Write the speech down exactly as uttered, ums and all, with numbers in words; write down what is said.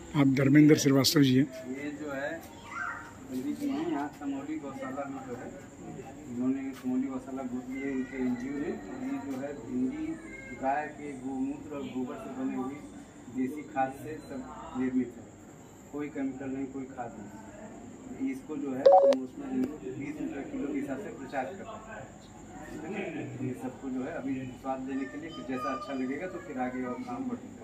आप धर्मेंद्र श्रीवास्तव जी हैं। ये जो है पंडित जी हैं, यहाँ समौली गौशाला में जो है इन्होंने समौली गौशाला गोद लिए इनके एनजीओ ने। ये जो है भिंडी गाय के गोमूत्र और गोबर से बनी हुई देसी खाद से सब निर्मित है, कोई केमिकल नहीं, कोई खाद नहीं। इसको जो है उसमें बीस रुपये किलो के हिसाब से प्रचार करता है। ये सबको जो है अभी स्वाद देने के लिए कि जैसा अच्छा लगेगा तो फिर आगे और काम बढ़ेगा।